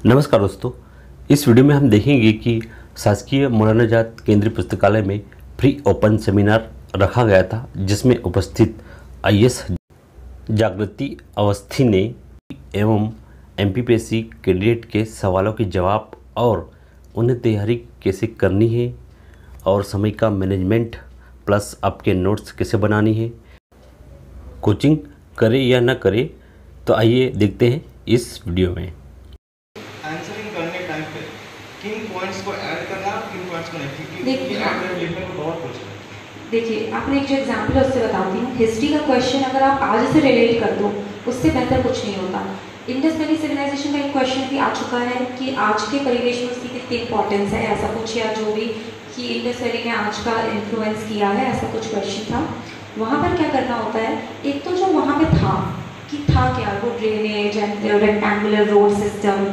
नमस्कार दोस्तों, इस वीडियो में हम देखेंगे कि शासकीय मौलाना आज़ाद केंद्रीय पुस्तकालय में फ्री ओपन सेमिनार रखा गया था, जिसमें उपस्थित आईएएस जागृति अवस्थी ने एवं एमपीपीएससी कैंडिडेट के सवालों के जवाब और उन्हें तैयारी कैसे करनी है और समय का मैनेजमेंट प्लस आपके नोट्स कैसे बनानी है, कोचिंग करें या ना करें, तो आइए देखते हैं इस वीडियो में। आंसरिंग करने टाइम पे किन पॉइंट्स को ऐड करना है, किन पॉइंट्स को नहीं, क्योंकि ऐड कर लिखने को बहुत कुछ है। देखिए, आपने एक जो एग्जाम्पल है उससे बताती हूँ। हिस्ट्री का क्वेश्चन अगर आप आज से रिलेट कर दो, उससे बेहतर कुछ नहीं होता। इंडस वैली सिविलाइजेशन का एक क्वेश्चन भी आ चुका है कि आज के परिवेश में उसकी कितनी इंपॉर्टेंस है, ऐसा कुछ, या जो भी कि इंडस वैली ने आज का इन्फ्लुएंस किया है, ऐसा कुछ क्वेश्चन था। वहाँ पर क्या करना होता है, एक तो जो वहाँ पे था कि था क्या, वो drainage and rectangular road system,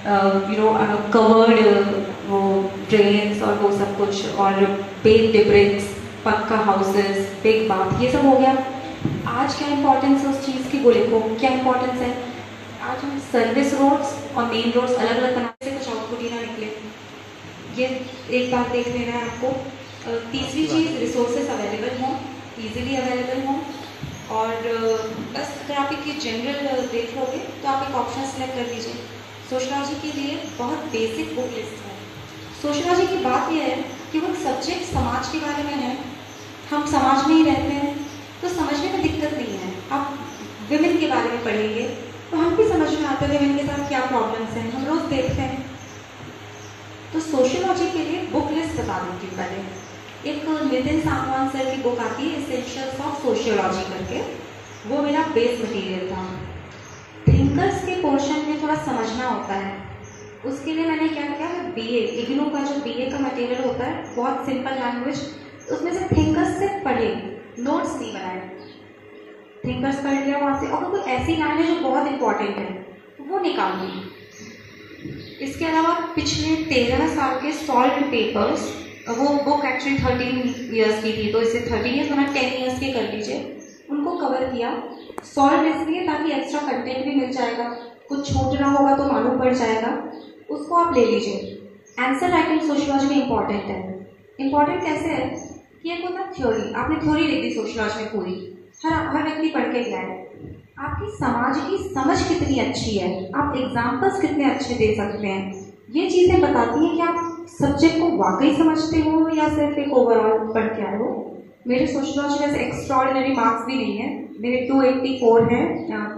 covered वो ड्रेन्स और वो सब कुछ, और बेस्ड ब्रिक्स, पक्का हाउसेस, बिग बाथ, ये सब हो गया। आज क्या इंपॉर्टेंस है उस चीज़ की, वो लिखो क्या इंपॉर्टेंस है। आज हम सर्विस रोड्स और मेन रोड्स अलग अलग बनाने से कुछ आउटपुट ही ना निकले, ये एक बात देख लेना है आपको। तीसरी चीज़, रिसोर्सेज अवेलेबल हों, ईजिली अवेलेबल हों, और बस अगर आप एक जनरल देख लोगे तो आप एक ऑप्शन सेलेक्ट कर लीजिए। सोशियोलॉजी के लिए बहुत बेसिक बुक लिस्ट है। सोशियोलॉजी की बात यह है कि वो सब्जेक्ट समाज के बारे में है, हम समाज में ही रहते हैं, तो समझने में दिक्कत नहीं है। आप विमेन के बारे में पढ़ेंगे तो हम भी समझ में आता है विमेन के साथ क्या प्रॉब्लम्स हैं, हम रोज देखते हैं। तो सोशियोलॉजी के लिए बुक लिस्ट बता दूँगी पहले। एक नितिन सांगवान सर की बुक आती है, एसेंशियल्स ऑफ सोशियोलॉजी करके, वो मेरा बेस मटेरियल था। थिंकर्स के पोर्शन में थोड़ा समझना होता है, उसके लिए मैंने क्या किया है, बीए इग्नू का जो बीए का मटेरियल होता है, बहुत सिंपल लैंग्वेज, उसमें से थिंकर्स से पढ़े, नोट्स नहीं बनाए। थिंकर्स पढ़ लिया वहाँ से, और कोई ऐसी लाइन है जो बहुत इंपॉर्टेंट है वो निकाल ली। इसके अलावा पिछले 13 साल के सॉल्व पेपर्स, वो बुक एक्चुअली 13 ईयर्स की थी, तो इसे 13 ईयर्स बना 10 ईयर्स के कर लीजिए, उनको कवर किया। सॉल्व इसलिए ताकि एक्स्ट्रा कंटेंट भी मिल जाएगा, कुछ छूट रहा होगा तो मालूम पड़ जाएगा, उसको आप ले लीजिए। आंसर राइटिंग सोशियोलॉजी में इंपॉर्टेंट है। इंपॉर्टेंट कैसे है कि एक होता है थ्योरी, आपने थ्योरी लिख दी सोशियोलॉजी में पूरी, हर व्यक्ति पढ़ के गया है, आपकी समाज की समझ कितनी अच्छी है, आप एग्जाम्पल्स कितने अच्छे दे सकते हैं, ये चीज़ें बताती हैं कि आप सब्जेक्ट को वाकई समझते हो या सिर्फ एक ओवरऑल पढ़ के आए हो। मेरे सोशियोलॉजी में एक्स्ट्राऑर्डिनरी मार्क्स भी नहीं है, मेरे 284 है,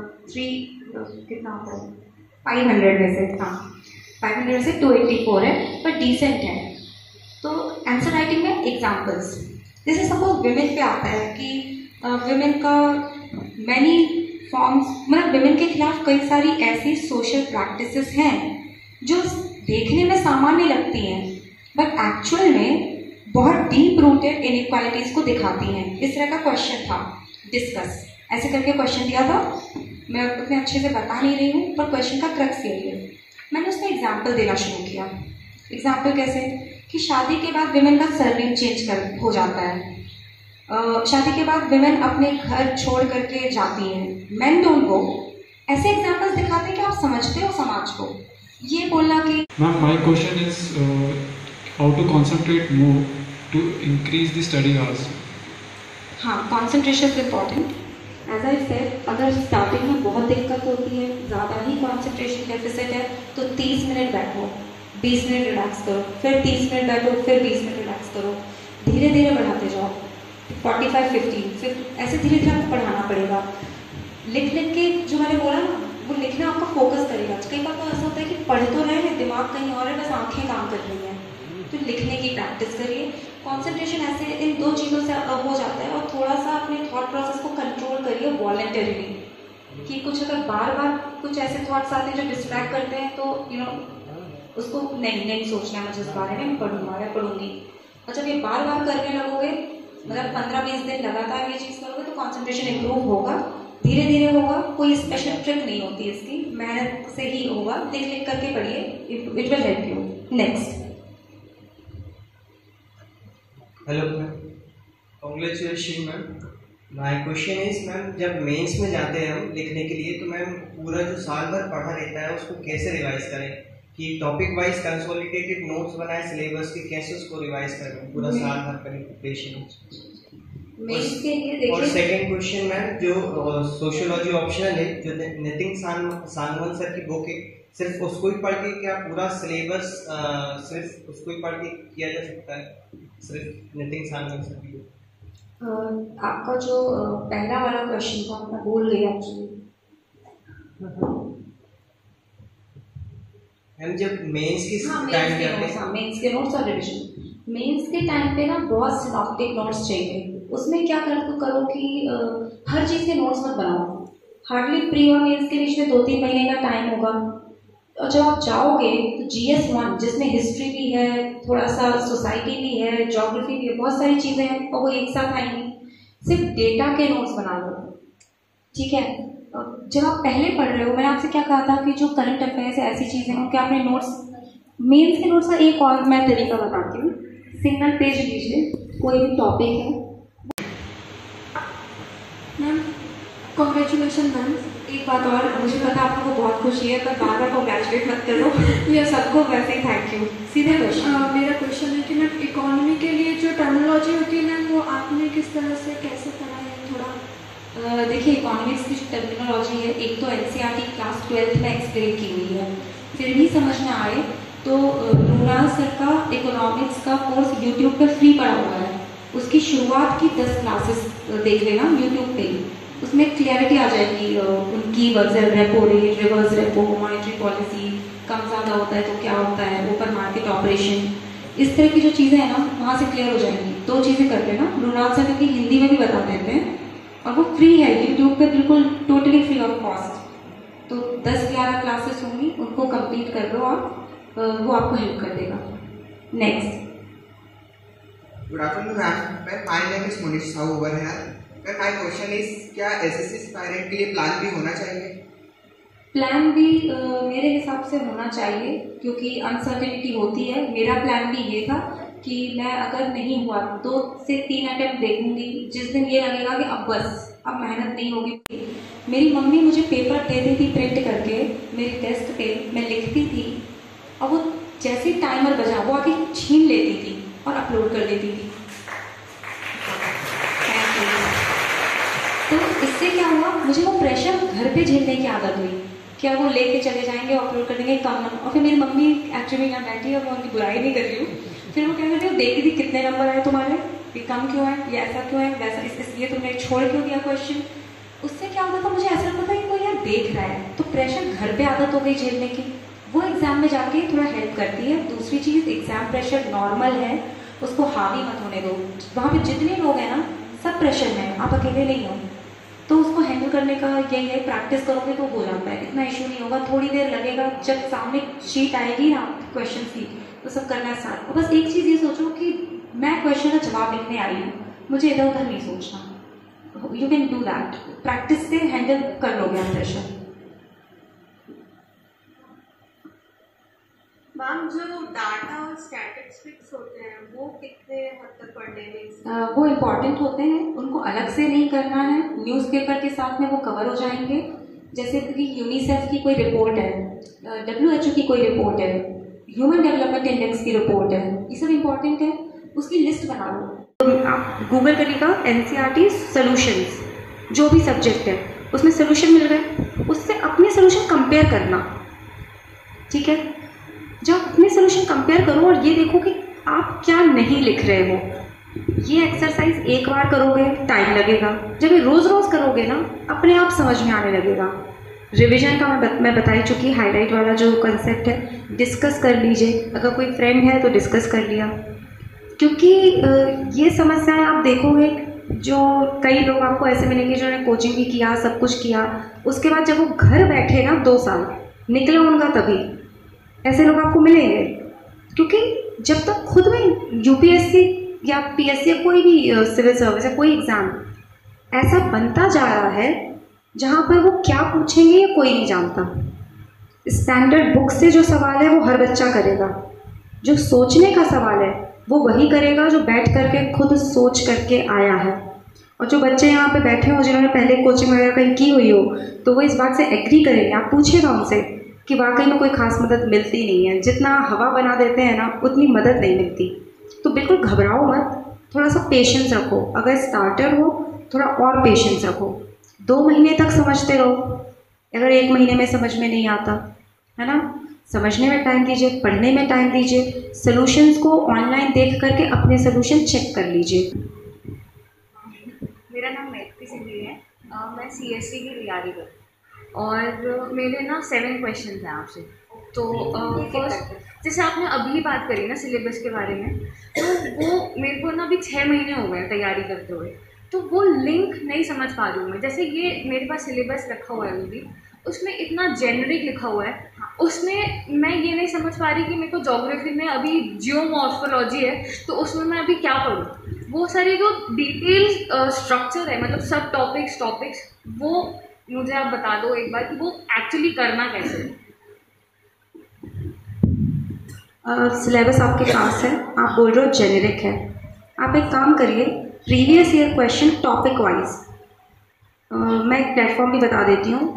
500 में से, हाँ 500 से 284 है, पर डिसेंट है। तो आंसर राइटिंग में एग्जाम्पल्स, जैसे सपोज विमेन पे आता है कि विमेन का मैनी फॉर्म्स, मतलब विमेन के खिलाफ कई सारी ऐसी सोशल प्रैक्टिसेस हैं जो देखने में सामान्य लगती हैं, बट एक्चुअल में बहुत डीप रूटेड इनइक्वालिटीज को दिखाती हैं। इस तरह का क्वेश्चन था, डिस्कस ऐसे करके क्वेश्चन दिया था, मैं उतने अच्छे से बता नहीं रही हूँ, पर क्वेश्चन का क्रक्स यही है। मैंने उसमें एग्जाम्पल देना शुरू किया। एग्जाम्पल कैसे कि शादी के बाद विमेन का सरनेम चेंज हो जाता है, शादी के बाद विमेन अपने घर छोड़ करके जाती हैं, मेन डोंट गो। ऐसे एग्जाम्पल्स दिखाते हैं कि आप समझते हो समाज को। ये बोलना कि ma'am, my question is how to concentrate more to increase the study hours. हाँ, concentration is important. As I said, अगर स्टार्टिंग में बहुत दिक्कत होती है, ज़्यादा ही कंसंट्रेशन डेफिसिट है, तो 30 मिनट बैठो, 20 मिनट रिलैक्स करो, फिर 30 मिनट बैठो, फिर 20 मिनट रिलैक्स करो, धीरे धीरे बढ़ाते जाओ, 45-50, फिर ऐसे धीरे धीरे आपको बढ़ाना पड़ेगा। लिख लिख के, जो मैंने बोला ना, वो लिखना आपका फोकस करेगा। कई बार तो ऐसा होता है कि पढ़ तो रहे हैं, दिमाग कहीं और है, बस आंखें काम कर रही हैं, तो लिखने की प्रैक्टिस करिए। कंसंट्रेशन ऐसे इन दो चीज़ों से हो जाता है, और थोड़ा सा अपने थॉट प्रोसेस को कंट्रोल करिए वॉलंटरीली, कि कुछ अगर बार बार कुछ ऐसे थॉट्स आते हैं जो डिस्ट्रैक्ट करते हैं, तो उसको नहीं सोचना है मुझे इस बारे में, पढ़ूंगा या पढ़ूंगी। और जब ये बार बार करने लगोगे, मतलब 15-20 दिन लगातार ये चीज़ करोगे, तो कॉन्सेंट्रेशन इम्प्रूव होगा, धीरे धीरे होगा। कोई स्पेशल ट्रिक नहीं होती इसकी, मेहनत से ही होगा। लिख लिख करके पढ़िए, it will help you. Next. Hello ma'am, congratulation ma'am. My question is ma'am, जब मेंस में जाते हैं हम लिखने के लिए, तो मैम पूरा जो साल भर पढ़ा रहता है उसको कैसे रिवाइज करें? कि टॉपिक वाइज कंसोलिडेटेड नोट्स बनाए सिलेबस के, कैसे उसको रिवाइज करें पूरा साल भर का प्रिपरेशन। मेंस के लिए और देखिए, सेकंड क्वेश्चन मैम, जो सोशियोलॉजी ऑप्शनल है, जो नितिन सानवन सर की बुक है, सिर्फ उसको ही पढ़ के क्या पूरा सिलेबस सिर्फ उसको ही पढ़ के किया जा सकता है, सिर्फ नितिन सानवन सर की बुक? आपका जो पहला वाला क्वेश्चन था मैं भूल गई एक्चुअली। मैम जब मेंस की मेंस के नोट्स और रिविजन, मेंस के टाइम पे ना बहुत सिनॉप्टिक नोट्स चाहिए। उसमें क्या करो कि हर चीज़ के नोट्स मत बनाओ। हार्डली प्री और मेंस के बीच में 2-3 महीने का टाइम होगा, और जब आप जाओगे तो GS1 जिसमें हिस्ट्री भी है, थोड़ा सा सोसाइटी भी है, ज्योग्राफी भी है, बहुत सारी चीज़ें हैं और वो एक साथ आएंगी। सिर्फ डेटा के नोट्स बना लो, ठीक है। जब आप पहले पढ़ रहे हो, मैंने आपसे क्या कहा था कि जो करंट अफेयर्स है, ऐसी चीज़ें हैं कि आपने नोट्स, मेंस के नोट्स का एक और मैं तरीका बताती हूँ। सिंगल पेज लीजिए, कोई भी टॉपिक है। Ma'am congratulation ma'am. एक बात और, मुझे पता आपको बहुत खुशी है, पर बार बार कॉन्ग्रेचुलेट मत करो। ये सबको वैसे ही थैंक यू। सीधे क्वेश्चन। मेरा क्वेश्चन है कि मैम इकोनॉमी के लिए जो टर्मिनोलॉजी होती है मैम, वो आपने किस तरह से कैसे पढ़ा है थोड़ा? देखिए, इकोनॉमिक्स की जो टर्मिनोलॉजी है, एक तो NCERT क्लास 12th में एक्सप्लेन की हुई है, फिर भी समझ में आए तो रूनाल सर का इकोनॉमिक्स का कोर्स यूट्यूब पे फ्री पड़ा हुआ है। उसकी शुरुआत की 10 क्लासेस देख लेना यूट्यूब पे, उसमें क्लियरिटी आ जाएगी उनकी words, repo rate, reverse repo, monetary policy, कम ज़्यादा होता है तो क्या होता है, ओपन मार्केट ऑपरेशन, इस तरह की जो चीज़ें हैं ना, वहाँ से क्लियर हो जाएंगी। 2 चीज़ें कर लेना। रूनाल सर क्योंकि हिंदी में भी बता देते हैं और वो फ्री है यूट्यूब पे, बिल्कुल टोटली फ्री ऑफ कॉस्ट। तो 10-11 क्लासेस होंगी, उनको कंप्लीट कर लो आप, वो आपको हेल्प कर देगा। Next. Good afternoon, ma'am. My name is Munish Sahu over here. My question is, क्या SSC एस्पायरेंट के लिए प्लान भी होना चाहिए? प्लान भी मेरे हिसाब से होना चाहिए, क्योंकि अनसर्टेनिटी होती है। मेरा प्लान भी ये था कि मैं अगर नहीं हुआ 2 से 3 अटेम्प्ट देखूंगी, जिस दिन ये लगेगा कि अब बस, अब मेहनत नहीं होगी। मेरी मम्मी मुझे पेपर देती थी प्रिंट करके मेरी डेस्क पे, मैं लिखती थी और वो जैसे टाइमर बजा वो आके छीन लेती थी और अपलोड कर देती थी। तो इससे क्या हुआ, मुझे वो प्रेशर घर पे झेलने की आदत हुई, क्या वो लेके चले जाएंगे, अपलोड कर देंगे कम नंबर। और फिर मेरी मम्मी एक्चुअली यहाँ बैठी है, मैं उनकी बुराई नहीं कर रही हूँ, फिर वो क्या करती है, देखती थी कितने नंबर आए तुम्हारे, ये कम क्यों है, ये ऐसा क्यों है, वैसा इसलिए तुमने छोड़ क्यों दिया क्वेश्चन। उससे क्या होता था, मुझे ऐसा लगता था कि कोई यार देख रहा है, तो प्रेशर घर पे आदत हो गई झेलने की, वो एग्जाम में जाके थोड़ा हेल्प करती है। दूसरी चीज़, एग्जाम प्रेशर नॉर्मल है, उसको हावी मत होने दो। वहाँ पे जितने लोग हैं ना, सब प्रेशर में, आप अकेले नहीं हो, तो उसको हैंडल करने का यही है, प्रैक्टिस करोगे तो हो जाता है, इतना इशू नहीं होगा। थोड़ी देर लगेगा, जब सामने शीट आएगी ना क्वेश्चन की, तो सब करना स्टार्ट। बस एक चीज़ ये सोचो कि मैं क्वेश्चन का जवाब लिखने आई हूँ, मुझे इधर उधर नहीं सोचना। You can do that, practice से हैंडल कर लोगे आप प्रेशर। मैम जो डाटा और स्टैटिस्टिक्स होते हैं वो कितने हद तक पढ़ने में? वो इम्पॉर्टेंट होते हैं, उनको अलग से नहीं करना है, न्यूज़पेपर के साथ में वो कवर हो जाएंगे। जैसे कि यूनिसेफ की कोई रिपोर्ट है, WHO की कोई रिपोर्ट है, ह्यूमन डेवलपमेंट इंडेक्स की रिपोर्ट है, ये सब इम्पॉर्टेंट है, उसकी लिस्ट बना लो। आप गूगल करिएगा NCERT सॉल्यूशंस, जो भी सब्जेक्ट है उसमें सोल्यूशन मिल गए, उससे अपने सोल्यूशन कंपेयर करना, ठीक है। जब अपने सोल्यूशन कंपेयर करो और ये देखो कि आप क्या नहीं लिख रहे हो। ये एक्सरसाइज एक बार करोगे टाइम लगेगा, जब ये रोज़ रोज़ करोगे ना, अपने आप समझ में आने लगेगा। रिवीजन का मैं बता ही चुकी, हाईलाइट वाला जो कंसेप्ट है डिस्कस कर लीजिए, अगर कोई फ्रेंड है तो डिस्कस कर लिया, क्योंकि ये समस्याएं आप देखोगे, जो कई लोग आपको ऐसे मिलेंगे जिन्होंने कोचिंग भी किया, सब कुछ किया, उसके बाद जब वो घर बैठे ना 2 साल निकले उनका, तभी ऐसे लोग आपको मिलेंगे। क्योंकि जब तक खुद में UPSC या PSC या कोई भी सिविल सर्विस या कोई एग्ज़ाम ऐसा बनता जा रहा है जहाँ पर वो क्या पूछेंगे ये कोई नहीं जानता। स्टैंडर्ड बुक से जो सवाल है वो हर बच्चा करेगा, जो सोचने का सवाल है वो वही करेगा जो बैठ करके खुद सोच करके आया है। और जो बच्चे यहाँ पे बैठे हो जिन्होंने पहले कोचिंग वगैरह कहीं की हुई हो, तो वो इस बात से एग्री करेंगे। आप पूछिएगा उनसे कि वाकई में कोई ख़ास मदद मिलती नहीं है, जितना हवा बना देते हैं ना उतनी मदद नहीं मिलती। तो बिल्कुल घबराओ मत, थोड़ा सा पेशेंस रखो। अगर स्टार्टर हो थोड़ा और पेशेंस रखो, 2 महीने तक समझते रहो। अगर 1 महीने में समझ में नहीं आता है ना, समझने में टाइम दीजिए, पढ़ने में टाइम दीजिए, सॉल्यूशंस को ऑनलाइन देख करके अपने सॉल्यूशन चेक कर लीजिए। मेरा नाम मैत्री सिंह है, मैं सीएससी की तैयारी कर और मेरे ना 7 क्वेश्चन हैं आपसे। तो फर्स्ट, जैसे आपने अभी बात करी ना सिलेबस के बारे में, तो वो मेरे को ना अभी 6 महीने हो गए तैयारी करते हुए, तो वो लिंक नहीं समझ पा रही हूँ मैं। जैसे ये मेरे पास सिलेबस रखा हुआ है अभी, उसमें इतना जेनरिक लिखा हुआ है, उसमें मैं ये नहीं समझ पा रही कि मेरे को ज्योग्राफी में अभी जियोमॉर्फोलॉजी है तो उसमें मैं अभी क्या पढ़ूँ। वो सारी जो डिटेल स्ट्रक्चर है, मतलब सब टॉपिक्स वो मुझे आप बता दो एक बार कि वो एक्चुअली करना कैसे है। सिलेबस आपके पास है, आप बोल रहे हो जेनेरिक है। आप एक काम करिए, previous year question topic wise, मैं एक प्लेटफॉर्म भी बता देती हूँ,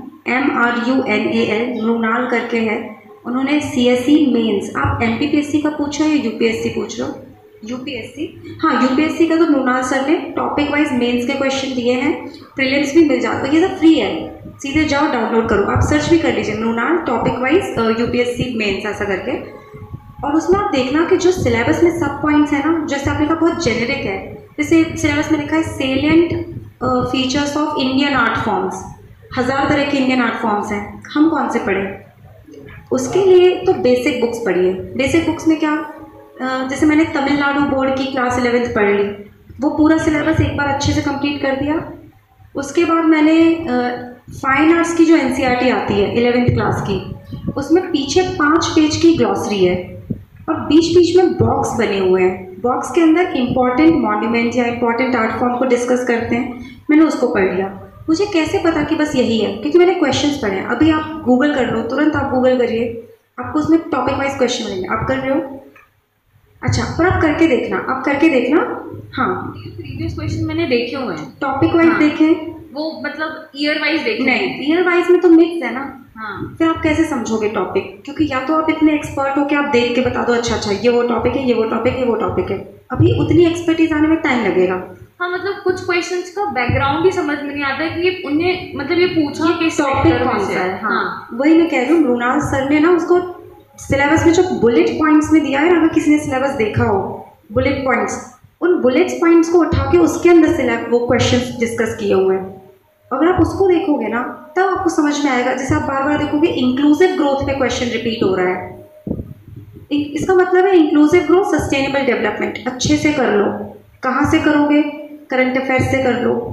MRUNAL मृणाल करके है, उन्होंने CSE मेंस, आप MPPSC का पूछो या UPSC पूछ रहे हो? UPSC, हाँ UPSC का तो मृणाल सर ने टॉपिक वाइज मेंस के क्वेश्चन दिए हैं, प्रीलिम्स भी मिल जाता है, ये सब फ्री है, सीधे जाओ डाउनलोड करो, आप सर्च भी कर लीजिए Mrinal topic wise UPSC mains ऐसा करके। और उसमें आप देखना कि जो सिलेबस में सब पॉइंट्स है ना, जैसे आपने कहा बहुत जेनेरिक है, जैसे सिलेबस में लिखा है salient features of Indian art forms, 1000 तरह के इंडियन आर्ट फॉर्म्स हैं, हम कौन से पढ़ें? उसके लिए तो बेसिक बुक्स पढ़िए। बेसिक बुक्स में क्या, जैसे मैंने तमिलनाडु बोर्ड की क्लास 11th पढ़ ली, वो पूरा सिलेबस एक बार अच्छे से कंप्लीट कर दिया। उसके बाद मैंने फाइन आर्ट्स की जो NCERT आती है 11th क्लास की, उसमें पीछे 5 पेज की ग्लॉसरी है और बीच बीच में बॉक्स बने हुए हैं, बॉक्स के अंदर इंपॉर्टेंट मॉन्यूमेंट या इंपॉर्टेंट आर्ट फॉर्म को डिस्कस करते हैं, मैंने उसको पढ़ लिया। मुझे कैसे पता कि बस यही है? क्योंकि मैंने क्वेश्चंस पढ़े हैं। अभी आप गूगल कर लो, तुरंत आप गूगल करिए, आपको उसमें टॉपिक वाइज क्वेश्चन मिलेंगे। आप कर रहे हो? अच्छा, पर आप करके देखना। हाँ, प्रीवियस क्वेश्चन मैंने देखे हुए हैं, टॉपिक वाइज देखें, वो मतलब ईयर वाइज देखे नहीं, ईयर वाइज में तो मिक्स है ना। हाँ, फिर आप कैसे समझोगे टॉपिक? क्योंकि या तो आप इतने एक्सपर्ट हो कि आप देख के बता दो, अच्छा ये वो टॉपिक है, ये वो टॉपिक है, ये वो टॉपिक है, अभी उतनी एक्सपर्टीज आने में टाइम लगेगा। हाँ, मतलब कुछ क्वेश्चंस का बैकग्राउंड ही समझ में नहीं आता है कि ये उन्हें मतलब ये पूछा कि टॉपिक कौन सा है। हाँ, वही मैं कह रही हूँ, मृणाल सर ने ना उसको सिलेबस में जो बुलेट पॉइंट्स में दिया है, अगर किसी ने सिलेबस देखा हो, बुलेट पॉइंट्स, उन बुलेट पॉइंट्स को उठा के उसके अंदर वो क्वेश्चन डिस्कस किए हुए हैं। अगर आप उसको देखोगे ना तब आपको समझ में आएगा। जैसे आप बार बार देखोगे इंक्लूसिव ग्रोथ पे क्वेश्चन रिपीट हो रहा है, इसका मतलब है इंक्लूसिव ग्रोथ सस्टेनेबल डेवलपमेंट, अच्छे से कर लो। कहाँ से करोगे? करंट अफेयर्स से कर लो,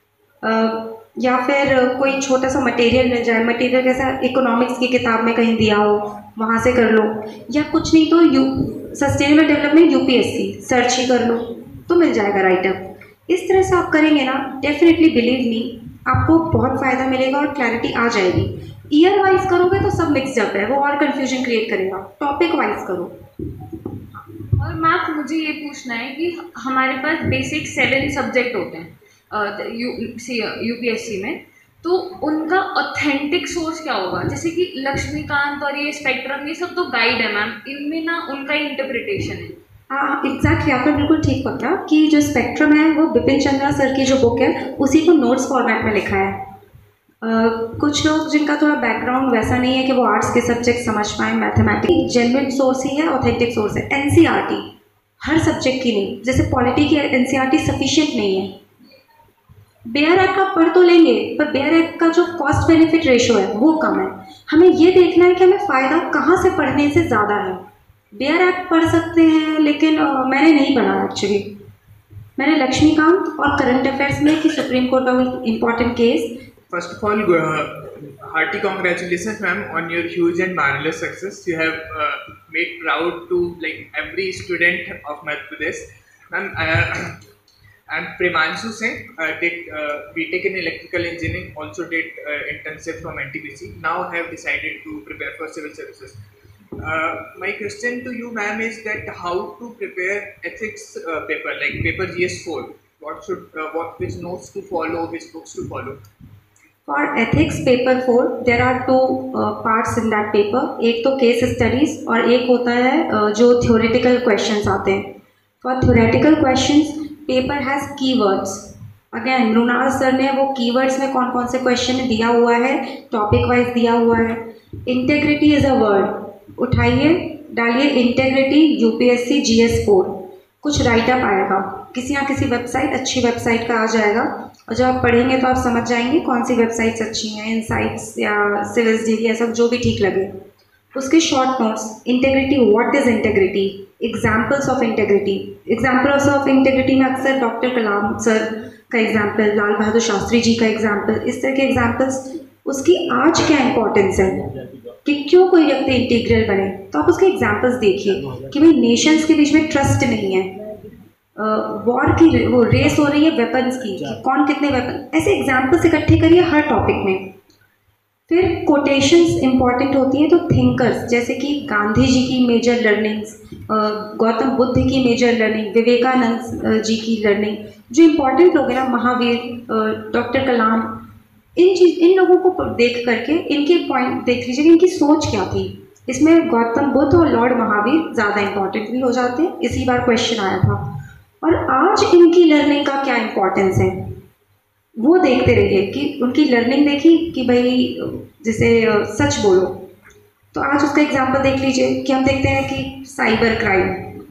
या फिर कोई छोटा सा मटेरियल मिल जाए, मटेरियल कैसा इकोनॉमिक्स की किताब में कहीं दिया हो, वहाँ से कर लो, या कुछ नहीं तो सस्टेनेबल डेवलपमेंट UPSC सर्च ही कर लो तो मिल जाएगा राइटअप। इस तरह से आप करेंगे ना, डेफिनेटली बिलीव मी, आपको बहुत फ़ायदा मिलेगा और क्लैरिटी आ जाएगी। ईयर वाइज करोगे तो सब मिक्सअप है, वो और कन्फ्यूजन क्रिएट करेगा। टॉपिक वाइज करो। और मैम मुझे ये पूछना है कि हमारे पास बेसिक 7 सब्जेक्ट होते हैं UPSC में, तो उनका ऑथेंटिक सोर्स क्या होगा? जैसे कि लक्ष्मीकांत और ये स्पेक्ट्रम, ये सब तो गाइड है मैम, इनमें ना उनका ही इंटरप्रिटेशन है। हाँ, एग्जैक्टली, आपने बिल्कुल ठीक पकड़ा कि जो स्पेक्ट्रम है वो बिपिन चंद्रा सर की जो बुक है उसी को नोट्स फॉर्मेट में लिखा है। कुछ लोग जिनका थोड़ा बैकग्राउंड वैसा नहीं है कि वो आर्ट्स के सब्जेक्ट समझ पाएँ, मैथमेटिक्स जेन्युइन सोर्स ही है, ऑथेंटिक सोर्स है। NCERT हर सब्जेक्ट की नहीं, जैसे पॉलिटी की NCERT सफिशिएंट नहीं है। बेयर एक्ट का पढ़ तो लेंगे, पर बेयर एक्ट का जो कॉस्ट बेनिफिट रेशो है वो कम है। हमें ये देखना है कि हमें फ़ायदा कहाँ से पढ़ने से ज़्यादा है। बेयर एक्ट पढ़ सकते हैं, लेकिन मैंने नहीं पढ़ा एक्चुअली। मैंने लक्ष्मीकांत और करंट अफेयर्स में कि सुप्रीम कोर्ट का कोई important case. First of all, hearty congratulations, ma'am, on your huge and marvelous success. You have made proud to every student of Madhya Pradesh. Ma'am, I'm Premanshu Singh. Did BTech in electrical engineering. Also did internship from NTPC. Now have decided to prepare for civil services. My question to you, ma'am, is that how to prepare ethics paper, like paper GS4. Which notes to follow, which books to follow? For ethics paper 4 there are 2 parts in that paper. एक तो case studies और एक होता है जो theoretical questions आते हैं. For theoretical questions paper has keywords. Again Mrinal sir ने वो कीवर्ड्स में कौन कौन से क्वेश्चन दिया हुआ है, टॉपिक वाइज दिया हुआ है. Integrity is a word. उठाइए डालिए इंटेग्रिटी यूपीएससी GS4. कुछ राइटअप आएगा किसी ना किसी वेबसाइट, अच्छी वेबसाइट का आ जाएगा, और जब आप पढ़ेंगे तो आप समझ जाएंगे कौन सी वेबसाइट्स अच्छी हैं, इनसाइट्स या सिविल्स DD ऐसा जो भी ठीक लगे. उसके short notes. Integrity, what is integrity, examples of integrity. Examples of integrity में अक्सर डॉक्टर कलाम सर का एग्जाम्पल, लाल बहादुर शास्त्री जी का एग्जाम्पल, इस तरह के एग्जाम्पल्स. उसकी आज क्या इंपॉर्टेंस है कि क्यों कोई व्यक्ति इंटीग्रल बने, तो आप उसके एग्जाम्पल्स देखिए कि भाई नेशंस के बीच में ट्रस्ट नहीं है, वॉर की वो रेस हो रही है वेपन्स की, कि कौन कितने वेपन, ऐसे एग्जाम्पल्स इकट्ठे करिए हर टॉपिक में. फिर कोटेशंस इंपॉर्टेंट होती हैं, तो थिंकर्स जैसे कि गांधी जी की मेजर लर्निंग्स, गौतम बुद्ध की मेजर लर्निंग, विवेकानंद जी की लर्निंग, जो इम्पोर्टेंट लोग हैं ना, महावीर, डॉक्टर कलाम, इन लोगों को देख करके इनके पॉइंट देख लीजिए कि इनकी सोच क्या थी. इसमें गौतम बुद्ध और लॉर्ड महावीर ज़्यादा इंपॉर्टेंट भी हो जाते हैं, इसी बार क्वेश्चन आया था. और आज इनकी लर्निंग का क्या इम्पोर्टेंस है वो देखते रहिए कि उनकी लर्निंग देखी कि भाई जैसे सच बोलो, तो आज उसका एग्जाम्पल देख लीजिए कि हम देखते हैं कि साइबर क्राइम,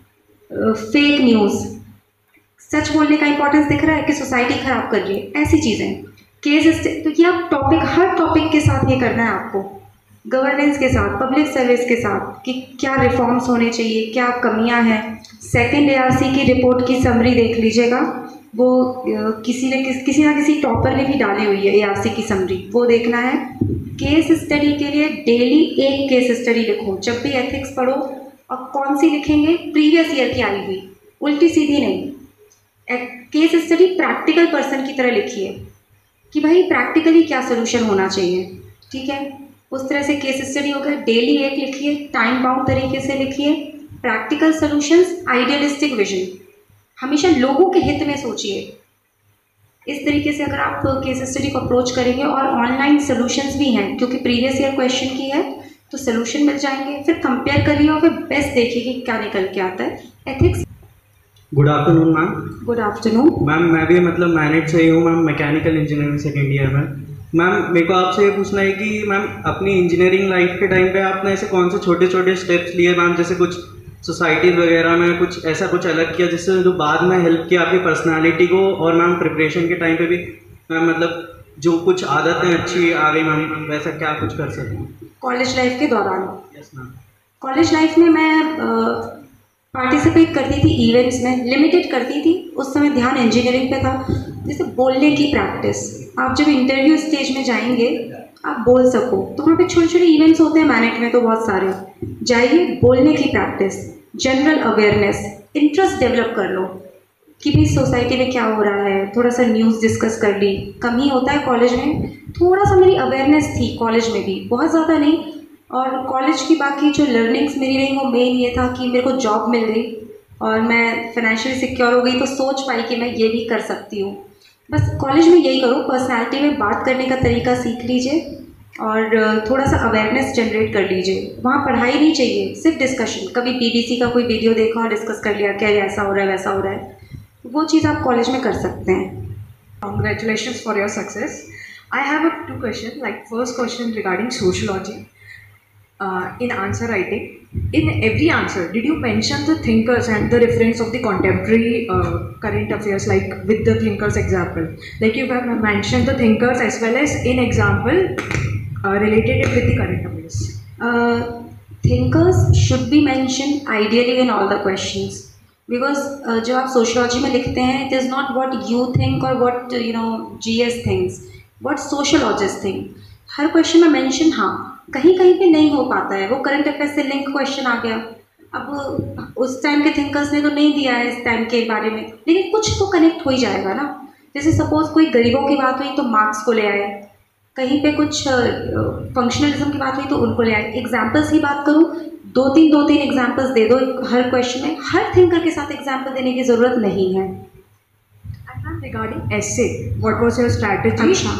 फेक न्यूज़, सच बोलने का इंपॉर्टेंस दिख रहा है कि सोसाइटी खराब कर रही है, ऐसी चीज़ें. केस, तो ये आप टॉपिक, हर टॉपिक के साथ ये करना है आपको, गवर्नेंस के साथ, पब्लिक सर्विस के साथ, कि क्या रिफॉर्म्स होने चाहिए, क्या कमियां हैं. सेकंड ARC की रिपोर्ट की समरी देख लीजिएगा, वो किसी ना किसी टॉपर ने भी डाली हुई है ARC की समरी, वो देखना है. केस स्टडी के लिए डेली एक केस स्टडी लिखो. जब भी एथिक्स पढ़ो, और कौन सी लिखेंगे, प्रीवियस ईयर की आई हुई, उल्टी सीधी नहीं. केस स्टडी प्रैक्टिकल पर्सन की तरह लिखिए कि भाई प्रैक्टिकली क्या सोल्यूशन होना चाहिए, ठीक है. उस तरह से केस स्टडी होकर डेली एक लिखिए, टाइम बाउंड तरीके से लिखिए. प्रैक्टिकल सॉल्यूशंस, आइडियलिस्टिक विजन, हमेशा लोगों के हित में सोचिए. इस तरीके से अगर आप केस स्टडी को अप्रोच करेंगे, और ऑनलाइन सॉल्यूशंस भी हैं क्योंकि प्रीवियस ईयर क्वेश्चन की है, तो सॉल्यूशन मिल जाएंगे. फिर कंपेयर करिए और फिर बेस्ट देखिए कि क्या निकल के आता है. Ethics. Good afternoon ma'am. Good afternoon ma'am. मैं भी मतलब मैनेज से ही हूँ ma'am, mechanical engineering second year में. मैम मेरे को आपसे ये पूछना है कि मैम अपनी इंजीनियरिंग लाइफ के टाइम पे आपने ऐसे कौन से छोटे छोटे स्टेप्स लिए मैम, जैसे कुछ सोसाइटी वगैरह में कुछ ऐसा कुछ अलग किया जिससे जो बाद में हेल्प किया आपकी पर्सनालिटी को, और मैम प्रिपरेशन के टाइम पे भी मैम मतलब जो कुछ आदतें अच्छी आ गई मैम, वैसा क्या कुछ कर सकते हैं कॉलेज लाइफ के दौरान? Yes ma'am. कॉलेज लाइफ में मैं पार्टिसिपेट करती थी इवेंट्स में, लिमिटेड करती थी. उस समय ध्यान इंजीनियरिंग पे था. जैसे बोलने की प्रैक्टिस, आप जब इंटरव्यू स्टेज में जाएंगे आप बोल सको, तो वहाँ पे छोटे छोटे इवेंट्स होते हैं मैनेट में, तो बहुत सारे जाइए. बोलने की practice, general awareness, interest develop कर लो कि भाई सोसाइटी में क्या हो रहा है, थोड़ा सा न्यूज़ डिस्कस कर ली. कम ही होता है कॉलेज में, थोड़ा सा मेरी अवेयरनेस थी कॉलेज में भी, बहुत ज़्यादा नहीं. और कॉलेज की बाकी जो लर्निंग्स मेरी रही वो मेन ये था कि मेरे को जॉब मिल गई और मैं फाइनेंशियली सिक्योर हो गई, तो सोच पाई कि मैं ये भी कर सकती हूँ. बस कॉलेज में यही करो, पर्सनालिटी में बात करने का तरीका सीख लीजिए और थोड़ा सा अवेयरनेस जनरेट कर लीजिए. वहाँ पढ़ाई नहीं चाहिए, सिर्फ डिस्कशन. कभी BBC का कोई वीडियो देखा और डिस्कस कर लिया, क्या ऐसा हो रहा है वैसा हो रहा है, वो चीज़ आप कॉलेज में कर सकते हैं. Congratulations for your success. I have two questions. Like first question regarding sociology. In answer writing, in every answer, did you mention the thinkers and the reference of the contemporary current affairs, like with the thinkers example? Like you have mentioned the thinkers as well as in example related it with the current affairs. Thinkers should be mentioned ideally in all the questions. Because जब आप sociology में लिखते हैं, it is not what you think or what GS thinks, what sociologists think. हर question में mention, हाँ कहीं कहीं पे नहीं हो पाता है, वो करंट अफेयर से लिंक क्वेश्चन आ गया. अब उस टाइम के थिंकर्स ने तो नहीं दिया है इस टाइम के बारे में, लेकिन कुछ तो कनेक्ट हो ही जाएगा ना. जैसे सपोज कोई गरीबों की बात हुई तो मार्क्स को ले आए, कहीं पे कुछ फंक्शनलिज्म की बात हुई तो उनको ले आए. एग्जाम्पल्स की बात करूँ, दो तीन एग्जाम्पल्स दे दो हर क्वेश्चन में. हर थिंकर के साथ एग्जाम्पल देने की ज़रूरत नहीं है. And regarding essay, what was your strategy? and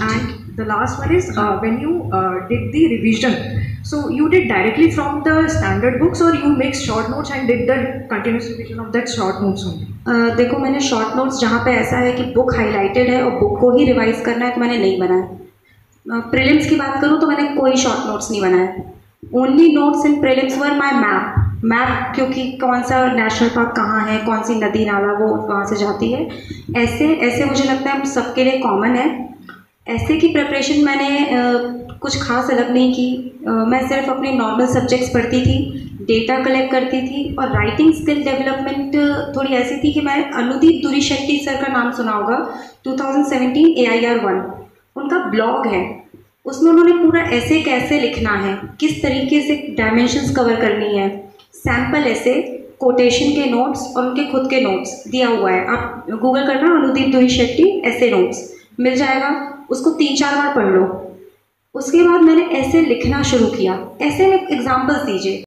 The last one is when you did the revision, so you did directly from the standard books or you make short notes and did the continuous revision of that short notes only? देखो, मैंने short notes जहाँ पे ऐसा है कि book highlighted है और book को ही रिवाइज करना है तो मैंने नहीं बनाया। प्रीलिम्स की बात करूँ तो मैंने कोई शॉर्ट नोट्स नहीं बनाए। Only notes in prelims were my map, क्योंकि कौन सा नेशनल पार्क कहाँ है, कौन सी नदी नाला वो वहाँ से जाती है। ऐसे मुझे लगता है हम सबके लिए कॉमन है। ऐसे की प्रिपरेशन मैंने कुछ खास अलग नहीं की। मैं सिर्फ अपने नॉर्मल सब्जेक्ट्स पढ़ती थी, डेटा कलेक्ट करती थी और राइटिंग स्किल डेवलपमेंट थोड़ी ऐसी थी कि मैं अनुदीप दुरी शेट्टी सर का नाम सुना होगा, 2017 AIR 1 उनका ब्लॉग है, उसमें उन्होंने पूरा ऐसे कैसे लिखना है, किस तरीके से डायमेंशंस कवर करनी है, सैम्पल ऐसे, कोटेशन के नोट्स और उनके खुद के नोट्स दिया हुआ है। आप गूगल करना अनुदीप दुरी शेट्टी ऐसे नोट्स मिल जाएगा, उसको 3-4 बार पढ़ लो। उसके बाद मैंने ऐसे लिखना शुरू किया। ऐसे में एग्जाम्पल्स दीजिए।